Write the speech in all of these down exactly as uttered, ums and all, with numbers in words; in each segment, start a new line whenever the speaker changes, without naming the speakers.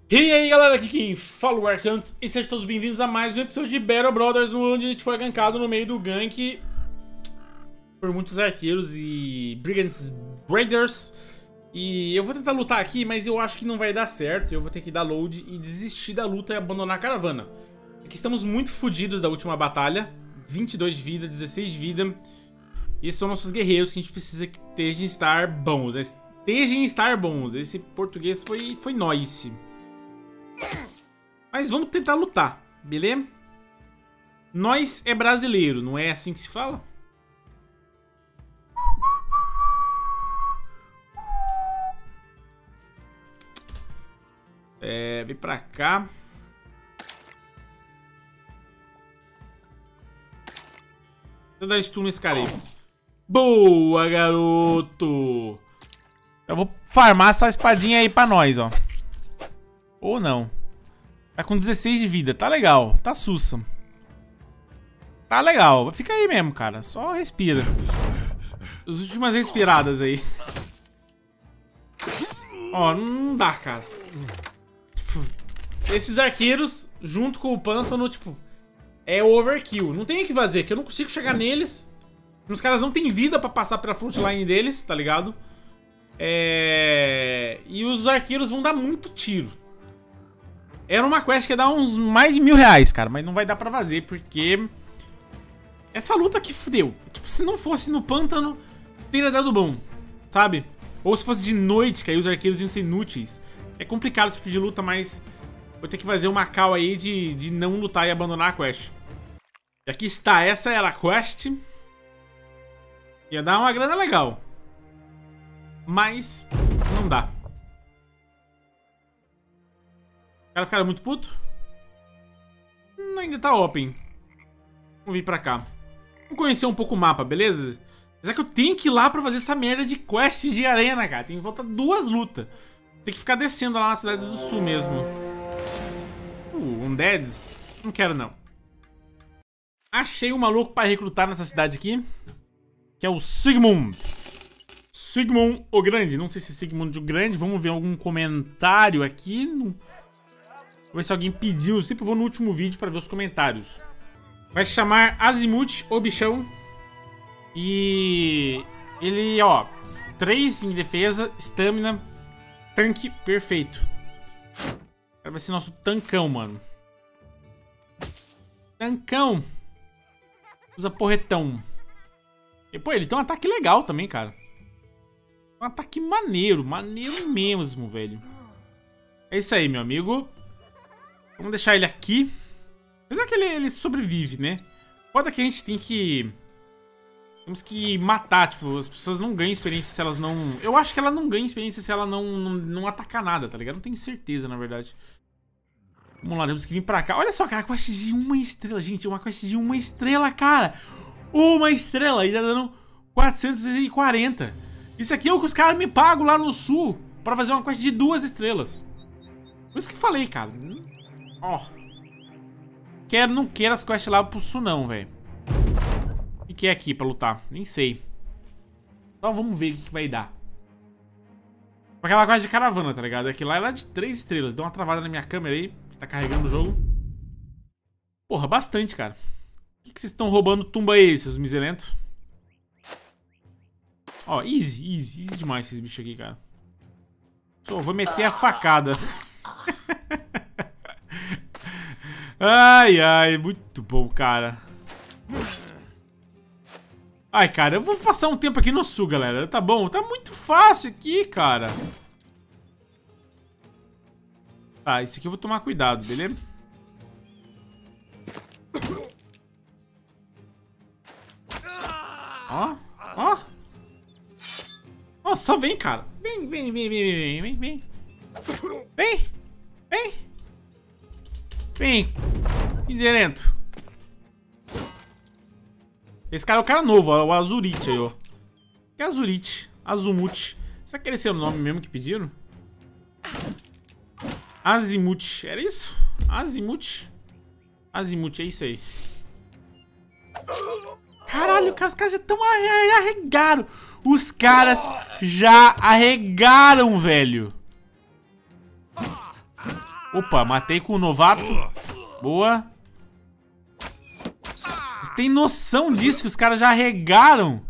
E aí galera, aqui quem fala o Arcantos e sejam todos bem-vindos a mais um episódio de Battle Brothers, onde a gente foi gankado no meio do gank por muitos arqueiros e Brigands Raiders. E eu vou tentar lutar aqui, mas eu acho que não vai dar certo. Eu vou ter que dar load e desistir da luta e abandonar a caravana. Aqui estamos muito fodidos da última batalha, vinte e dois de vida, dezesseis de vida. E esses são nossos guerreiros que a gente precisa que estejam estar bons. Estejam estar bons. Esse português foi, foi nice. Mas vamos tentar lutar, beleza? Nós é brasileiro, não é assim que se fala? É, vem pra cá. Vou dar stun nesse cara aí. Boa, garoto! Eu vou farmar essa espadinha aí pra nós, ó. Ou não. Tá com dezesseis de vida. Tá legal. Tá sussa. Tá legal. Fica aí mesmo, cara. Só respira. As últimas respiradas aí. Ó, não dá, cara. Esses arqueiros, junto com o pântano, tipo, é overkill. Não tem o que fazer, que eu não consigo chegar neles. Os caras não tem vida pra passar pela frontline deles, tá ligado? É... E os arqueiros vão dar muito tiro. Era uma quest que ia dar uns mais de mil reais, cara. Mas não vai dar pra fazer, porque... Essa luta aqui fudeu. Tipo, se não fosse no pântano, teria dado bom, sabe? Ou se fosse de noite, que aí os arqueiros iam ser inúteis. É complicado esse tipo de luta, mas... Vou ter que fazer uma call aí de, de não lutar e abandonar a quest. E aqui está, essa era a quest. Ia dar uma grana legal. Mas... Não dá. O cara ficaram muito puto? Hum, ainda tá open. Vamos vir pra cá. Vamos conhecer um pouco o mapa, beleza? Mas é que eu tenho que ir lá pra fazer essa merda de quest de arena, cara. Tem que voltar duas lutas. Tem que ficar descendo lá na cidade do sul mesmo. Uh, Undeads? Não quero, não. Achei um maluco pra recrutar nessa cidade aqui. Que é o Sigmund. Sigmund o Grande. Não sei se é Sigmund o Grande. Vamos ver algum comentário aqui. No... Vou ver se alguém pediu. Eu sempre vou no último vídeo pra ver os comentários. Vai se chamar Azimuth, o bichão. E... Ele, ó... três em defesa, estamina, tanque, perfeito. Vai ser nosso tancão, mano. Tancão. Usa porretão. E, pô, ele tem um ataque legal também, cara. Um ataque maneiro. Maneiro mesmo, velho. É isso aí, meu amigo. Vamos deixar ele aqui. Apesar que ele, ele sobrevive, né? Foda que a gente tem que... Temos que matar, tipo, as pessoas não ganham experiência se elas não... Eu acho que ela não ganha experiência se ela não, não, não atacar nada, tá ligado? Não tenho certeza, na verdade. Vamos lá, temos que vir pra cá. Olha só, cara, quest de uma estrela, gente. Uma quest de uma estrela, cara. Uma estrela e tá dando quatrocentos e quarenta. Isso aqui é o que os caras me pagam lá no sul pra fazer uma quest de duas estrelas. Por isso que eu falei, cara. Ó. Quero, não quero as quests lá pro sul, não, velho. O que é aqui pra lutar? Nem sei. Então vamos ver o que, que vai dar. Aquela quest de caravana, tá ligado? Aqui lá era de três estrelas. Deu uma travada na minha câmera aí. Que tá carregando o jogo. Porra, bastante, cara. O que, que vocês estão roubando tumba aí, seus miserentos? Ó, easy, easy. Easy demais esses bichos aqui, cara. Só vou meter a facada. Ai, ai, muito bom, cara. Ai, cara, eu vou passar um tempo aqui no sul, galera. Tá bom? Tá muito fácil aqui, cara. Tá, esse aqui eu vou tomar cuidado, beleza? Ó, ó. Ó, só vem, cara. Vem, vem, vem, vem, vem, vem, vem. Vem, vem. Vem, miserento. Esse cara é o cara novo, ó, o Azurite aí, ó. Que é Azurite? Azimuth. Será que esse é o nome mesmo que pediram? Azimuth, era isso? Azimuth? Azimuth, é isso aí. Caralho, cara, os caras já estão arregaram. Os caras já arregaram, velho. Opa, matei com o novato. Boa. Vocês têm noção disso que os caras já regaram?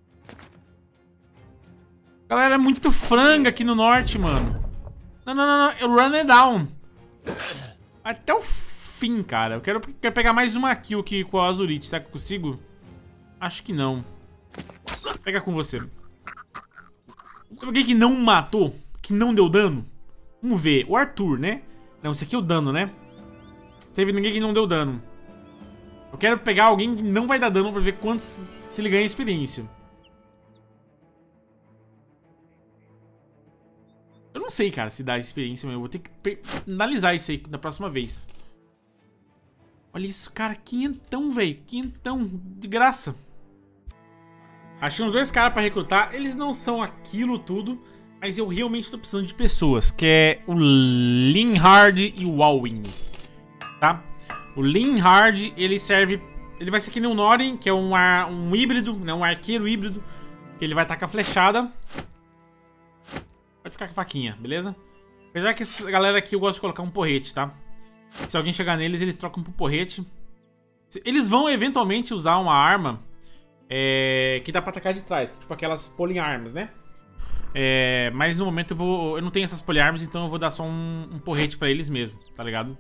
Galera, é muito franga aqui no norte, mano. Não, não, não, não. Eu run it down. Até o fim, cara. Eu quero, quero pegar mais uma kill aqui com a Azurite. Será que eu consigo? Acho que não. Pega com você. Alguém que não matou? Que não deu dano? Vamos ver. O Arthur, né? Não, esse aqui é o dano, né? Teve ninguém que não deu dano. Eu quero pegar alguém que não vai dar dano pra ver quanto se ele ganha experiência. Eu não sei, cara, se dá experiência, mas eu vou ter que analisar isso aí da próxima vez. Olha isso, cara. Quinhentão, velho. Quinhentão. De graça. Achei uns dois caras pra recrutar. Eles não são aquilo tudo, mas eu realmente tô precisando de pessoas. Que é o Linhard e o Alwyn. Tá? O Linhard, ele serve... Ele vai ser que nem o Norin, que é um, ar, um híbrido, né? Um arqueiro híbrido. Que ele vai tacar flechada. Pode ficar com a faquinha, beleza? Apesar que essa galera aqui eu gosto de colocar um porrete, tá? Se alguém chegar neles, eles trocam pro porrete. Eles vão eventualmente usar uma arma é, que dá pra atacar de trás, tipo aquelas polearms, né? É, mas no momento eu vou. Eu não tenho essas polearms, então eu vou dar só um, um porrete pra eles mesmo, tá ligado?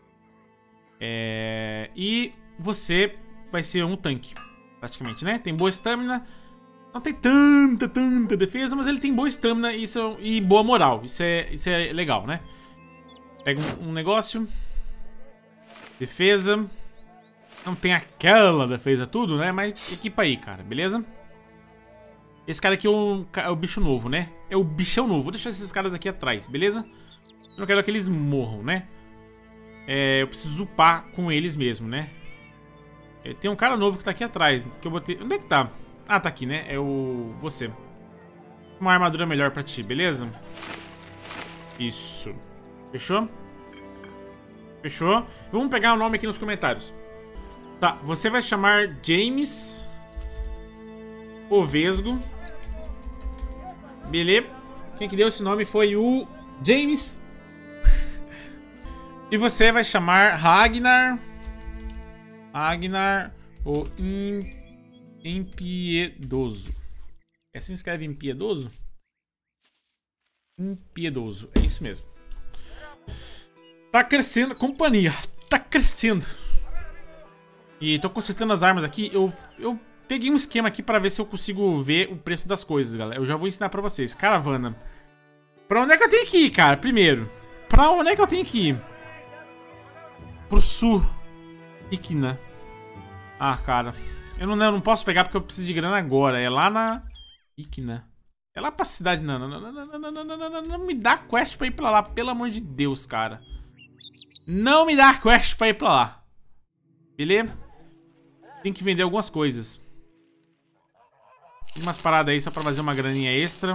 É, e você vai ser um tanque, praticamente, né? Tem boa estamina. Não tem tanta, tanta defesa, mas ele tem boa estamina e, isso, e boa moral. Isso é, isso é legal, né? Pega um, um negócio. Defesa. Não tem aquela defesa tudo, né? Mas equipa aí, cara, beleza? Esse cara aqui é o, é o bicho novo, né? É o bichão novo. Vou deixar esses caras aqui atrás, beleza? Eu não quero que eles morram, né? É, eu preciso upar com eles mesmo, né? É, tem um cara novo que tá aqui atrás. Que eu botei... Onde é que tá? Ah, tá aqui, né? É o... Você. Uma armadura melhor pra ti, beleza? Isso. Fechou? Fechou? Vamos pegar o nome aqui nos comentários. Tá, você vai chamar James Ovesgo. Beleza? Quem que deu esse nome foi o James. E você vai chamar Ragnar. Ragnar o Impiedoso. É assim que escreve impiedoso? Impiedoso, é isso mesmo. Tá crescendo, companhia, tá crescendo. E tô consertando as armas aqui. Eu, eu peguei um esquema aqui pra ver se eu consigo ver o preço das coisas, galera. Eu já vou ensinar pra vocês. Caravana. Pra onde é que eu tenho que ir, cara? Primeiro, pra onde é que eu tenho que ir? Pro sul. Ikna. Ah, cara. Eu não, eu não posso pegar porque eu preciso de grana agora. É lá na Ikna. É lá pra cidade. Não, não, não, não, não, não, não, não, não, não me dá quest pra ir pra lá. Pelo amor de Deus, cara. Não me dá quest pra ir pra lá. Beleza? Tem que vender algumas coisas. Tem umas paradas aí só pra fazer uma graninha extra.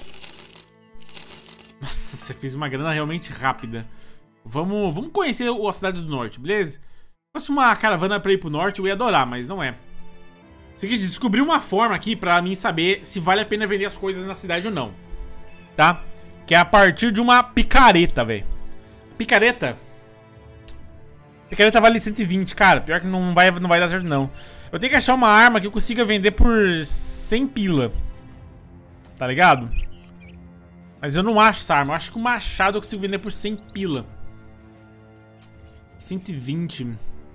Nossa, você fez uma grana realmente rápida. Vamos, vamos conhecer a cidade do norte, beleza? Se fosse uma caravana pra ir pro norte, eu ia adorar, mas não é. Seguinte, descobri uma forma aqui pra mim saber se vale a pena vender as coisas na cidade ou não. Tá? Que é a partir de uma picareta, velho. Picareta? Picareta vale cento e vinte, cara. Pior que não vai, não vai dar certo, não. Eu tenho que achar uma arma que eu consiga vender por cem pila. Tá ligado? Mas eu não acho essa arma. Eu acho que o machado eu consigo vender por cem pila. cento e vinte.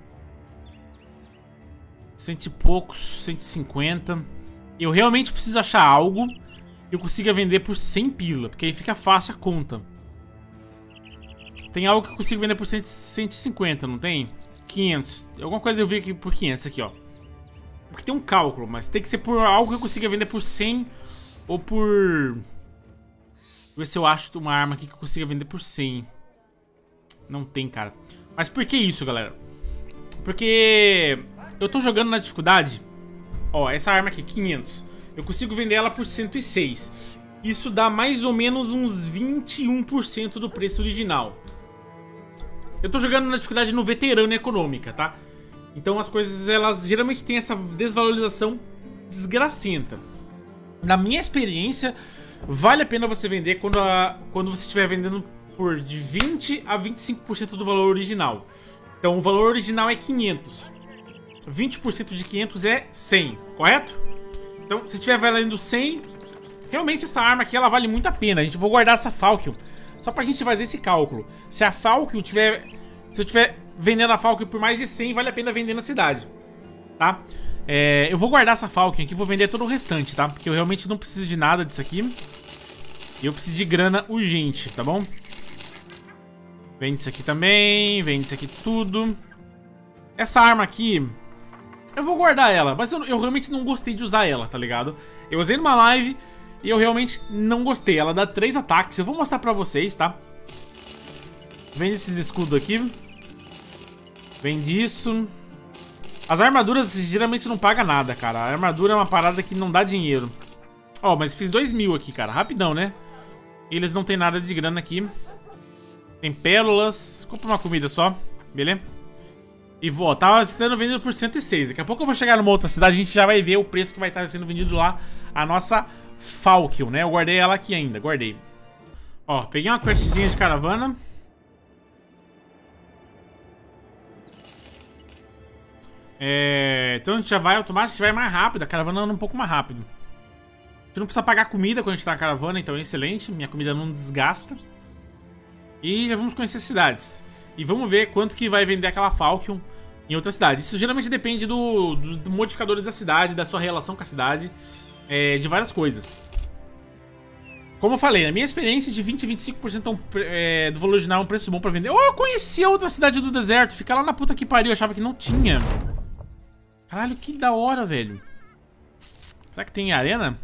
Cento e poucos, cento e cinquenta. Eu realmente preciso achar algo que eu consiga vender por cem pila, porque aí fica fácil a conta. Tem algo que eu consigo vender por cento e cinquenta, não tem? quinhentos. Alguma coisa eu vi aqui por quinhentos aqui, ó. Porque tem um cálculo, mas tem que ser por algo que eu consiga vender por cem ou por... Vou ver se eu acho uma arma aqui que eu consiga vender por cem. Não tem, cara. Mas por que isso, galera? Porque eu tô jogando na dificuldade. Ó, essa arma aqui, quinhentos. Eu consigo vender ela por cento e seis. Isso dá mais ou menos uns vinte e um por cento do preço original. Eu tô jogando na dificuldade no veterano econômica, tá? Então as coisas, elas geralmente têm essa desvalorização desgracenta. Na minha experiência, vale a pena você vender quando, a, quando você estiver vendendo por de vinte a vinte e cinco por cento do valor original. Então o valor original é quinhentos. vinte por cento de quinhentos é cem, correto? Então se tiver valendo cem, realmente essa arma aqui ela vale muito a pena. A gente vai guardar essa Falcon só pra gente fazer esse cálculo. Se a Falcon tiver... Se eu tiver vendendo a Falcon por mais de cem, vale a pena vender na cidade, tá? É, eu vou guardar essa Falcon aqui e vou vender todo o restante, tá? Porque eu realmente não preciso de nada disso aqui. E eu preciso de grana urgente, tá bom? Vende isso aqui também, vende isso aqui tudo. Essa arma aqui, eu vou guardar ela, mas eu, eu realmente não gostei de usar ela, tá ligado? Eu usei numa live e eu realmente não gostei. Ela dá três ataques, eu vou mostrar pra vocês, tá? Vende esses escudos aqui. Vende isso. As armaduras geralmente não paga nada, cara. A armadura é uma parada que não dá dinheiro. Ó, mas fiz dois mil aqui, cara. Rapidão, né? Eles não tem nada de grana aqui. Tem pérolas. Compra uma comida só. Beleza? E vou, ó, tava sendo vendido por cento e seis. Daqui a pouco eu vou chegar numa outra cidade. A gente já vai ver o preço que vai estar sendo vendido lá. A nossa Falcon, né? Eu guardei ela aqui ainda. Guardei. Ó, peguei uma questzinha de caravana. É, então a gente já vai automaticamente, vai mais rápido. A caravana anda um pouco mais rápido. A gente não precisa pagar comida quando a gente tá na caravana, então é excelente. Minha comida não desgasta. E já vamos conhecer cidades. E vamos ver quanto que vai vender aquela Falcon em outra cidade. Isso geralmente depende do, do, do modificadores da cidade, da sua relação com a cidade, é, de várias coisas. Como eu falei, na minha experiência, de vinte a vinte e cinco por cento é, do valor original é um preço bom pra vender. Oh, eu conheci a outra cidade do deserto. Fica lá na puta que pariu, eu achava que não tinha. Caralho, que da hora, velho. Será que tem arena?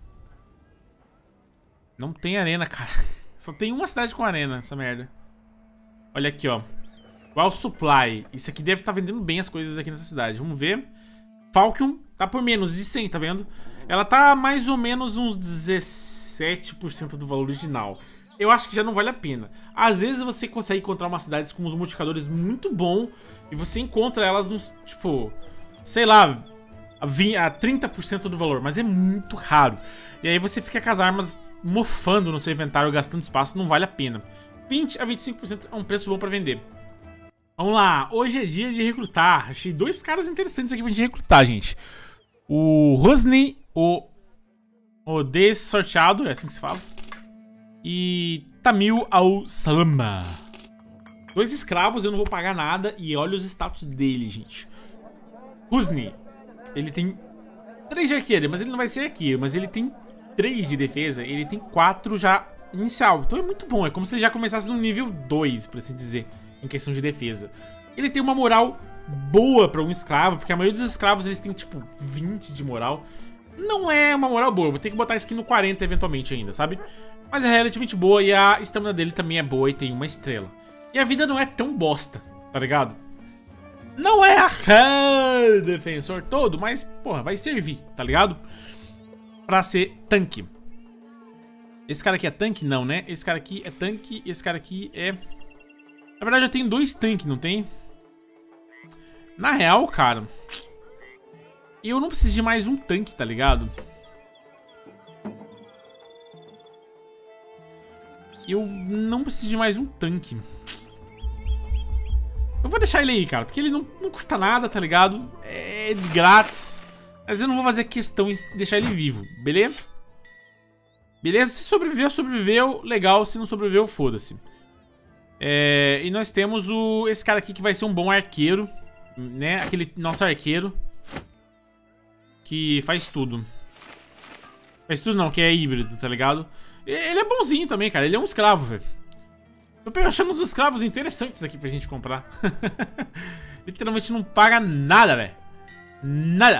Não tem arena, cara. Só tem uma cidade com arena, essa merda. Olha aqui, ó. Wild Supply. Isso aqui deve estar vendendo bem as coisas aqui nessa cidade. Vamos ver. Falcon tá por menos de cem, tá vendo? Ela tá mais ou menos uns dezessete por cento do valor original. Eu acho que já não vale a pena. Às vezes você consegue encontrar umas cidades com uns modificadores muito bons e você encontra elas nos, tipo, sei lá, a trinta por cento do valor, mas é muito raro. E aí você fica com as armas mofando no seu inventário, gastando espaço, não vale a pena. vinte a vinte e cinco por cento é um preço bom pra vender. Vamos lá, hoje é dia de recrutar. Achei dois caras interessantes aqui pra gente recrutar, gente. O Rosny, o, o Dessorteado, é assim que se fala. E Tamil Al-Salama. Dois escravos, eu não vou pagar nada. E olha os status dele, gente. Rosny, ele tem três de arqueiro, mas ele não vai ser arqueiro. Mas ele tem três de defesa, ele tem quatro já inicial. Então é muito bom, é como se ele já começasse no nível dois, por assim dizer, em questão de defesa. Ele tem uma moral boa pra um escravo, porque a maioria dos escravos eles tem tipo vinte de moral. Não é uma moral boa, vou ter que botar a skin no quarenta eventualmente ainda, sabe? Mas é relativamente boa e a estamina dele também é boa e tem uma estrela. E a vida não é tão bosta, tá ligado? Não é a defensor todo, mas, porra, vai servir, tá ligado? Pra ser tanque. Esse cara aqui é tanque? Não, né? Esse cara aqui é tanque, esse cara aqui é... Na verdade eu tenho dois tanques, não tem? Na real, cara, eu não preciso de mais um tanque, tá ligado? Eu não preciso de mais um tanque. Eu vou deixar ele aí, cara, porque ele não, não custa nada, tá ligado? É de grátis. Mas eu não vou fazer questão em deixar ele vivo, beleza? Beleza? Se sobreviveu, sobreviveu, legal. Se não sobreviveu, foda-se. É, e nós temos o, esse cara aqui que vai ser um bom arqueiro, né? Aquele nosso arqueiro que faz tudo. Faz tudo não, que é híbrido, tá ligado? Ele é bonzinho também, cara. Ele é um escravo, velho. Eu achando uns escravos interessantes aqui pra gente comprar. Literalmente não paga nada, velho. Nada.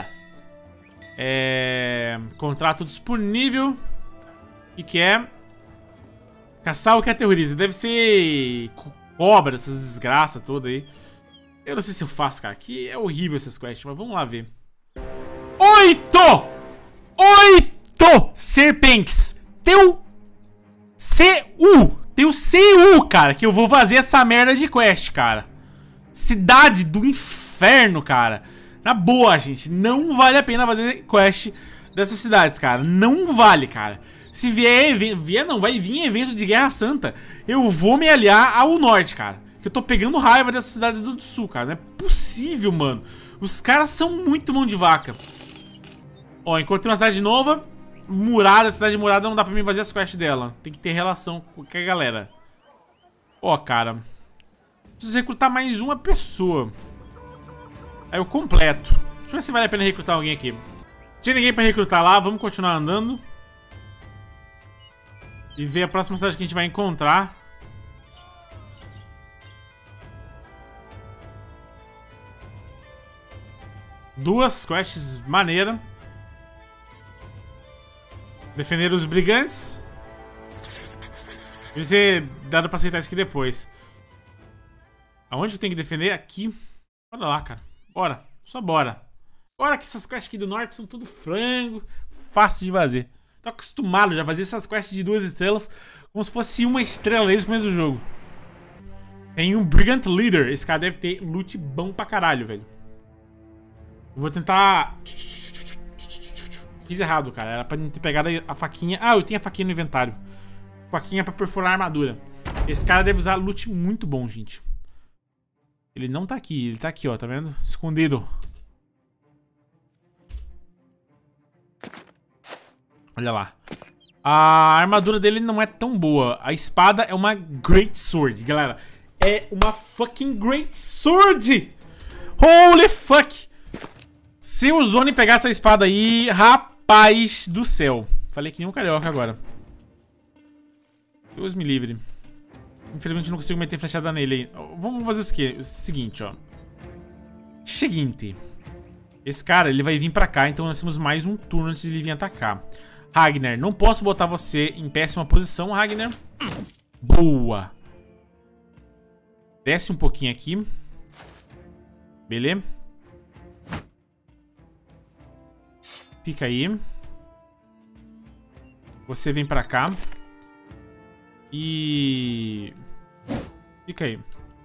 É... Contrato disponível. E que é... Caçar o que aterroriza. Deve ser... Cobra, essas desgraças todas aí. Eu não sei se eu faço, cara. Que é horrível essas quests, mas vamos lá ver. Oito! Oito serpentes! Teu C U! Tem o C U, cara, que eu vou fazer essa merda de quest, cara. Cidade do inferno, cara. Na boa, gente, não vale a pena fazer quest dessas cidades, cara. Não vale, cara. Se vier evento... Vier não, vai vir evento de Guerra Santa. Eu vou me aliar ao norte, cara. Que eu tô pegando raiva dessas cidades do sul, cara. Não é possível, mano. Os caras são muito mão de vaca. Ó, encontrei uma cidade nova. Murada, cidade murada, não dá pra mim fazer as quests dela. Tem que ter relação com a galera. Ó, cara. Preciso recrutar mais uma pessoa. Aí eu completo. Deixa eu ver se vale a pena recrutar alguém aqui. Não tinha ninguém pra recrutar lá, vamos continuar andando. E ver a próxima cidade que a gente vai encontrar. Duas quests maneiras. Defender os brigantes. Devia ter dado pra aceitar isso aqui depois. Aonde eu tenho que defender? Aqui. Bora lá, cara. Bora. Só bora. Bora que essas quests aqui do norte são tudo frango. Fácil de fazer. Tô acostumado já a fazer essas quests de duas estrelas como se fosse uma estrela desde o começo do jogo. Tem um Brigand Leader. Esse cara deve ter loot bom pra caralho, velho. Eu vou tentar... Fiz errado, cara. Era pra ter pegado a faquinha. Ah, eu tenho a faquinha no inventário. Faquinha pra perfurar a armadura. Esse cara deve usar loot muito bom, gente. Ele não tá aqui. Ele tá aqui, ó. Tá vendo? Escondido. Olha lá. A armadura dele não é tão boa. A espada é uma Great Sword, galera. É uma fucking Great Sword! Holy fuck! Se o Zone pegar essa espada aí, rapaz do céu. Falei que nem um carioca agora. Deus me livre. Infelizmente não consigo meter flechada nele aí. Vamos fazer o quê? O seguinte, ó. Seguinte. Esse cara, ele vai vir pra cá, então nós temos mais um turno antes de ele vir atacar. Ragnar, não posso botar você em péssima posição, Ragnar. Boa. Desce um pouquinho aqui. Beleza? Fica aí. Você vem pra cá. E... Fica aí.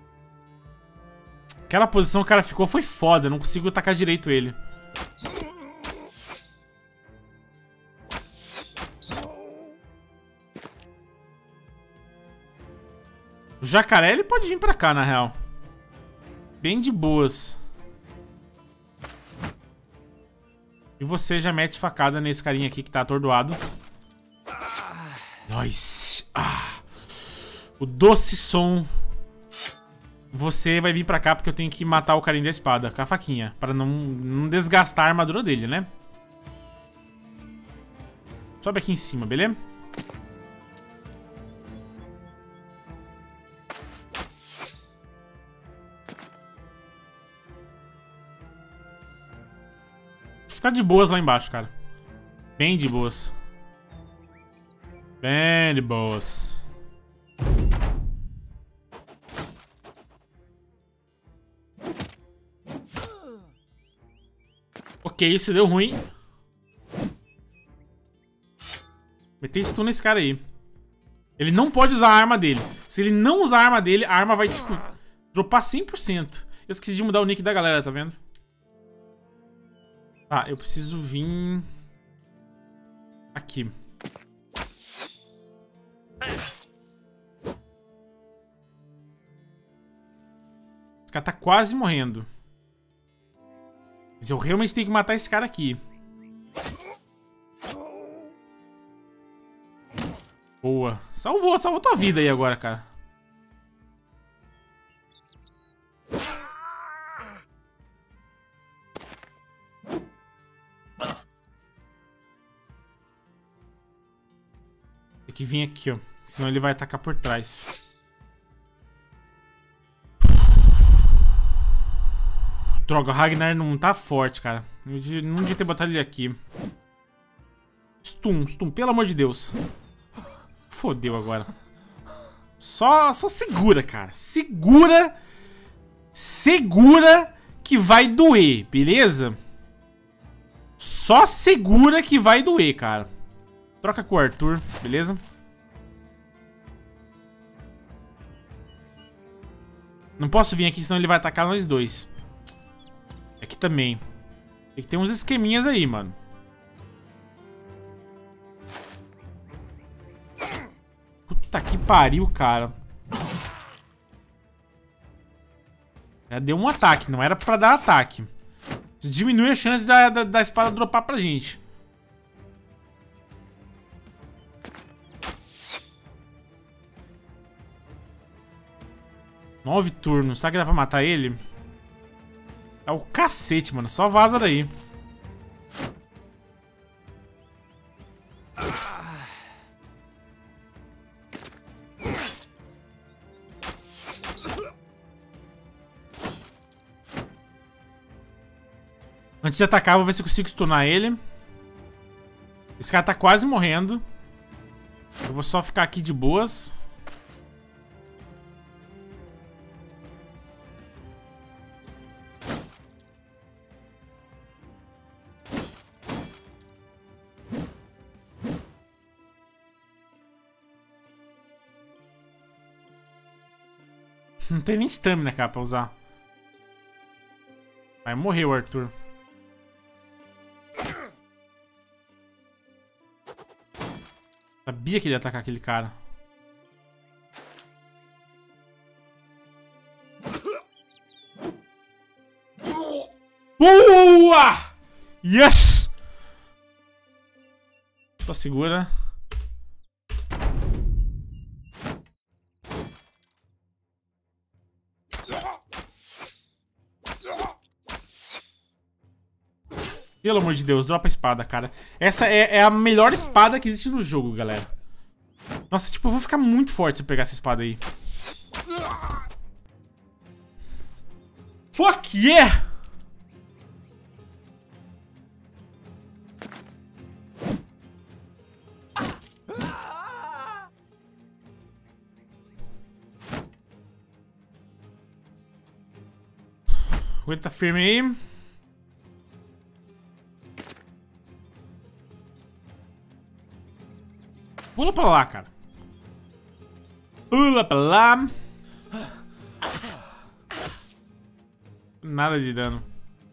Aquela posição que o cara ficou foi foda. Não consigo atacar direito ele. O jacaré, ele pode vir pra cá, na real. Bem de boas. E você já mete facada nesse carinha aqui que tá atordoado. Nice. Ah. O doce som. Você vai vir pra cá porque eu tenho que matar o carinha da espada com a faquinha. Pra não, não desgastar a armadura dele, né? Sobe aqui em cima, beleza? Tá de boas lá embaixo, cara. Bem de boas. Bem de boas. Ok, isso deu ruim. Metei stun nesse cara aí. Ele não pode usar a arma dele. Se ele não usar a arma dele, a arma vai, tipo, dropar cem por cento. Eu esqueci de mudar o nick da galera, tá vendo? Ah, eu preciso vir... Aqui. Esse cara tá quase morrendo. Mas eu realmente tenho que matar esse cara aqui. Boa. Salvou, salvou tua vida aí agora, cara. Tem que vir aqui, ó. Senão ele vai atacar por trás. Droga, o Ragnar não tá forte, cara. Eu não devia ter botado ele aqui. Stun, stun, pelo amor de Deus. Fodeu agora. Só, só segura, cara. Segura. Segura que vai doer, beleza? Só segura que vai doer, cara. Troca com o Arthur, beleza? Não posso vir aqui, senão ele vai atacar nós dois. Aqui também. Tem que ter uns esqueminhas aí, mano. Puta que pariu, cara. Já deu um ataque, não era pra dar ataque. Isso diminui a chance da, da, da espada dropar pra gente. Nove turnos. Será que dá pra matar ele? É o cacete, mano. Só vaza daí. Antes de atacar, vou ver se eu consigo stunar ele. Esse cara tá quase morrendo. Eu vou só ficar aqui de boas. Não tem nem stamina, cara, pra usar. Vai morrer o Arthur. Sabia que ele ia atacar aquele cara. Boa! Yes! Só segura. Pelo amor de Deus, dropa a espada, cara. Essa é, é a melhor espada que existe no jogo, galera. Nossa, tipo, eu vou ficar muito forte se eu pegar essa espada aí. Fuck yeah! Aguenta firme aí. Pula pra lá, cara. Pula pra lá. Nada de dano.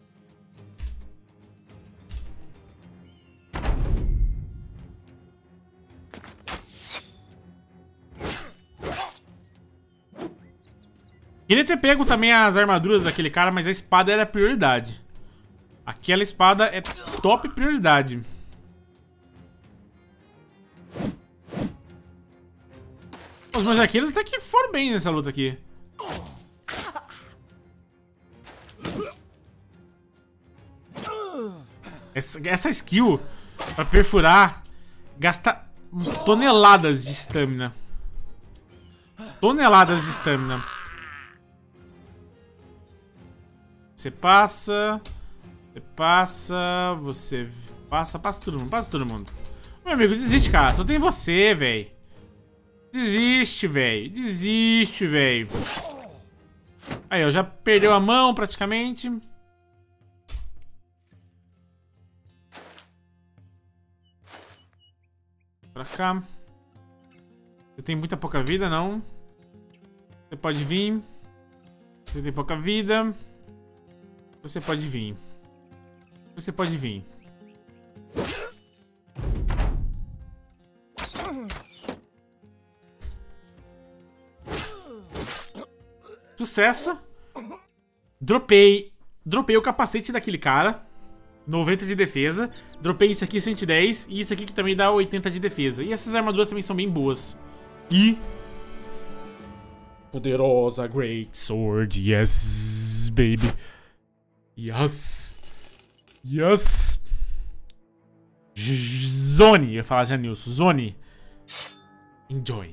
Queria ter pego também as armaduras daquele cara, mas a espada era a prioridade. Aquela espada é top prioridade. Os meus arqueiros até que foram bem nessa luta aqui. Essa, essa skill pra perfurar gasta toneladas de estamina. Toneladas de estamina. Você passa. Você passa. Você passa. Passa todo mundo. Passa todo mundo. Meu amigo, desiste, cara. Só tem você, velho. Desiste, velho. Desiste, velho. Aí, ó. Já perdeu a mão praticamente. Pra cá. Você tem muita pouca vida, não? Você pode vir. Você tem pouca vida. Você pode vir. Você pode vir. Sucesso. Dropei. Dropei o capacete daquele cara. noventa de defesa. Dropei isso aqui, cento e dez. E isso aqui que também dá oitenta de defesa. E essas armaduras também são bem boas. E... poderosa Great Sword. Yes, baby. Yes. Yes. Zone. Eu ia falar já, Nilson. Zone. Enjoy.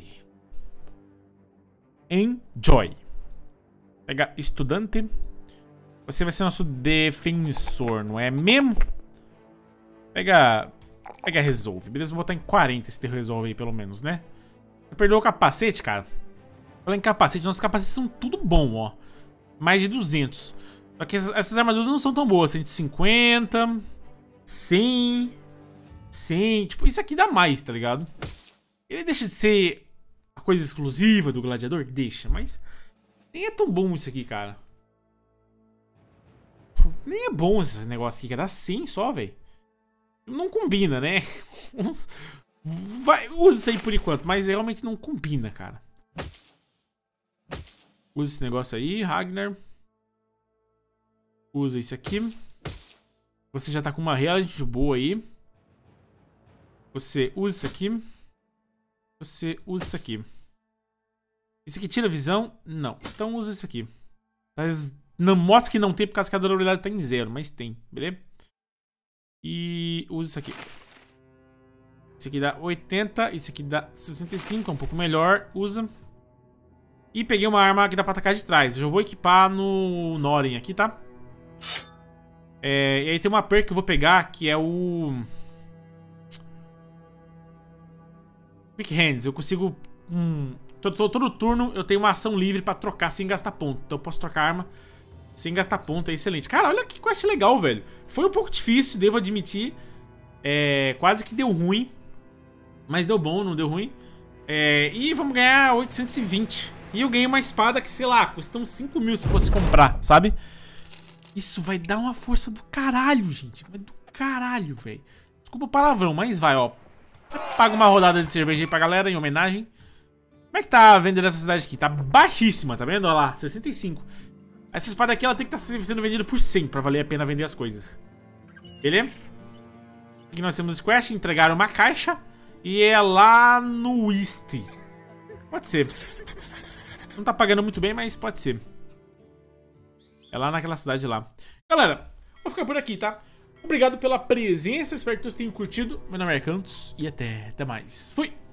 Enjoy. Pega estudante. Você vai ser nosso defensor, não é mesmo? Pega... Pega resolve. Beleza, vou botar em quarenta esse resolve aí, pelo menos, né? Você perdeu o capacete, cara. Falando em capacete, nossos capacetes são tudo bom, ó. Mais de duzentos. Só que essas, essas armaduras não são tão boas. cento e cinquenta... cem... cem... Tipo, isso aqui dá mais, tá ligado? Ele deixa de ser a coisa exclusiva do gladiador? Deixa, mas... nem é tão bom isso aqui, cara. Nem é bom esse negócio aqui, que dá cem só, velho. Não combina, né? Vamos, Vai, usa isso aí por enquanto, mas realmente não combina, cara. Usa esse negócio aí, Ragnar. Usa isso aqui. Você já tá com uma realidade boa aí. Você usa isso aqui. Você usa isso aqui. Isso aqui tira visão? Não. Então usa isso aqui. Mas na moto que não tem, por causa que a durabilidade tá em zero, mas tem, beleza? E usa isso aqui. Isso aqui dá oitenta, isso aqui dá sessenta e cinco, é um pouco melhor. Usa. E peguei uma arma que dá pra atacar de trás. Eu já vou equipar no Norin aqui, tá? É, e aí tem uma perk que eu vou pegar, que é o... Quick Hands. Eu consigo... Hum, todo, todo turno eu tenho uma ação livre pra trocar sem gastar ponto. Então eu posso trocar arma sem gastar ponto, é excelente. Cara, olha que quest legal, velho. Foi um pouco difícil, devo admitir. É, quase que deu ruim. Mas deu bom, não deu ruim. É, e vamos ganhar oitocentos e vinte. E eu ganhei uma espada que, sei lá, custa uns cinco mil se fosse comprar, sabe? Isso vai dar uma força do caralho, gente. Vai do caralho, velho. Desculpa o palavrão, mas vai, ó. Paga uma rodada de cerveja aí pra galera em homenagem. Como é que tá a venda dessa cidade aqui? Tá baixíssima, tá vendo? Olha lá, sessenta e cinco. Essa espada aqui, ela tem que estar tá sendo vendida por cem pra valer a pena vender as coisas. Beleza? Aqui nós temos esse quest, entregar uma caixa. E é lá no East. Pode ser. Não tá pagando muito bem, mas pode ser. É lá naquela cidade lá. Galera, vou ficar por aqui, tá? Obrigado pela presença, espero que todos tenham curtido. Meu nome é Cantos e até, até mais. Fui!